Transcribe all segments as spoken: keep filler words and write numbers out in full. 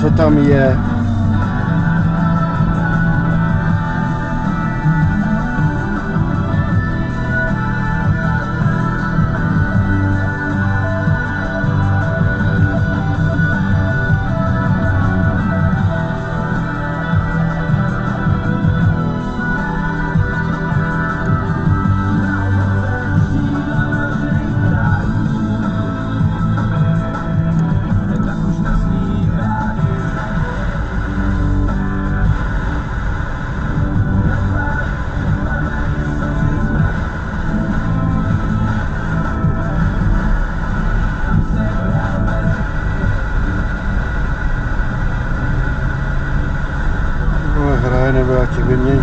co tam je. Nebo já tě vyměním.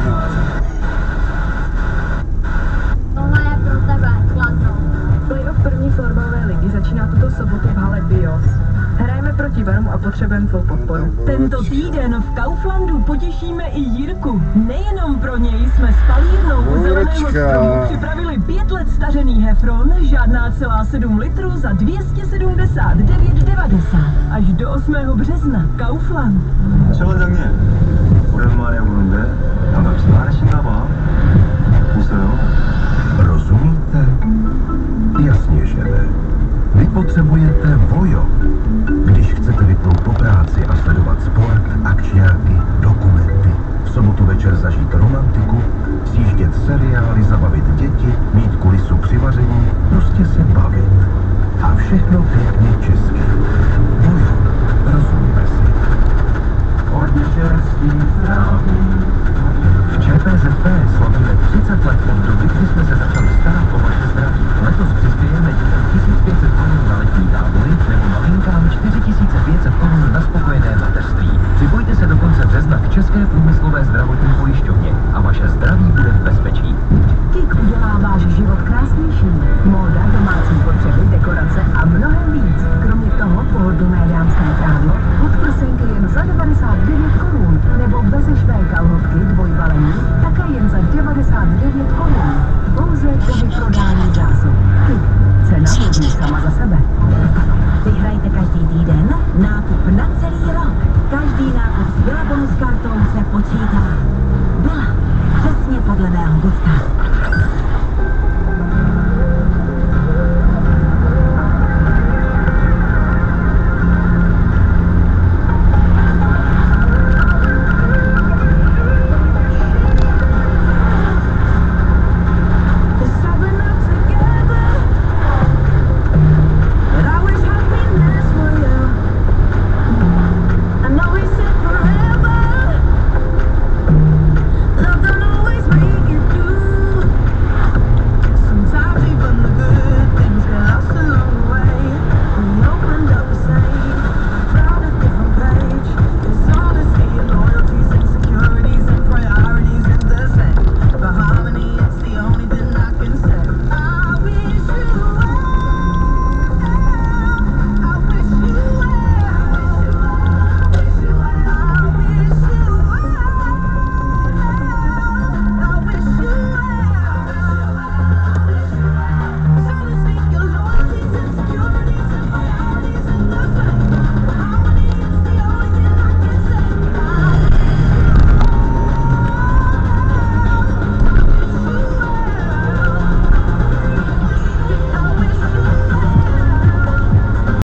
Tohle je pro tebe, Kladno. Playoff první florbalové ligy začíná tuto sobotu v hale Bios. Hrajeme proti Varmu a potřebujeme tvou podporu. Tento týden v Kauflandu potěšíme i Jirku. Nejenom pro něj jsme s palírnou u Zeleného stromu připravili pět let stařený Hefron, žádná celá sedm litrů za dvě stě sedmdesát devět devadesát. Až do osmého března. Kaufland. 최과장님, 오랜만에 보는데 반갑지도 않으신가 봐. 웃어요? Rozumíte? Jasně, že ne. Vy potřebujete Vojo. Když chcete vypnout po práci a sledovat sport, akčňáky, dokumenty, v sobotu večer zažít